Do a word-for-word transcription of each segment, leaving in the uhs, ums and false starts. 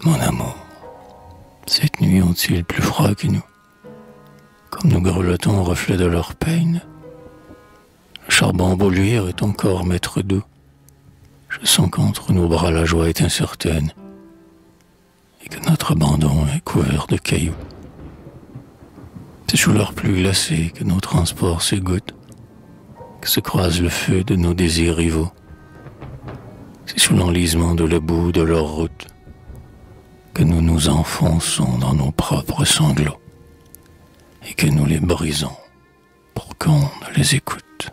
Mon amour, cette nuit ont-ils plus froid que nous? Comme nous grelottons au reflet de leur peine, le charbon beau luire et ton corps maître d'eau. Je sens qu'entre nos bras la joie est incertaine et que notre abandon est couvert de cailloux. C'est sous leur pluie glacée que nos transports s'égouttent, que se croise le feu de nos désirs rivaux. C'est sous l'enlisement de la boue de leur route que nous nous enfonçons dans nos propres sanglots et que nous les brisons pour qu'on ne les écoute.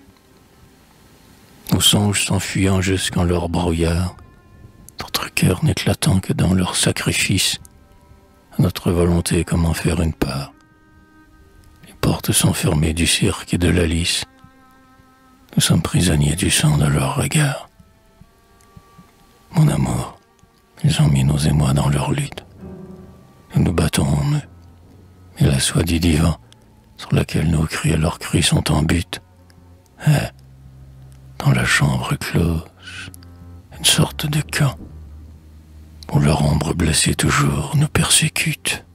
Nos songes s'enfuyant jusqu'en leur brouillard, notre cœur n'éclatant que dans leur sacrifice, à notre volonté comment faire une part. Les portes sont fermées du cirque et de la lice. Nous sommes prisonniers du sang de leur regard. Mon amour, ils ont mis nos émois dans leur lutte. Nous nous battons en eux. Et la soie du divan, sur laquelle nos cris et leurs cris sont en butte, est, dans la chambre close, une sorte de camp où leur ombre blessée toujours nous persécute.